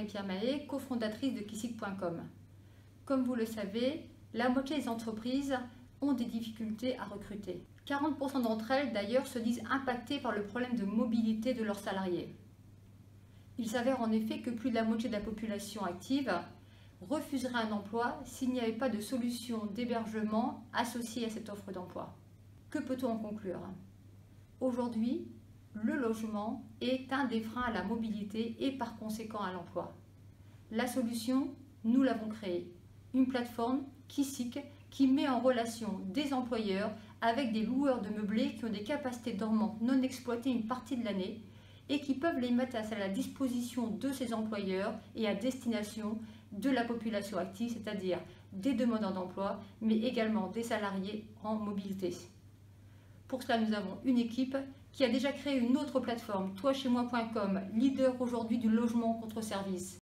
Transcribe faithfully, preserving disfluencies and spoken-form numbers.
Marie-Pierre Mahé, cofondatrice de Kisik point com. Comme vous le savez, la moitié des entreprises ont des difficultés à recruter. quarante pour cent d'entre elles, d'ailleurs, se disent impactées par le problème de mobilité de leurs salariés. Il s'avère en effet que plus de la moitié de la population active refuserait un emploi s'il n'y avait pas de solution d'hébergement associée à cette offre d'emploi. Que peut-on en conclure? Aujourd'hui, le logement est un des freins à la mobilité et par conséquent à l'emploi. La solution, nous l'avons créée. Une plateforme, Kisik, qui met en relation des employeurs avec des loueurs de meublés qui ont des capacités dormantes non exploitées une partie de l'année et qui peuvent les mettre à la disposition de ces employeurs et à destination de la population active, c'est-à-dire des demandeurs d'emploi, mais également des salariés en mobilité. Pour cela, nous avons une équipe qui a déjà créé une autre plateforme, toi chez moi point com, leader aujourd'hui du logement contre service.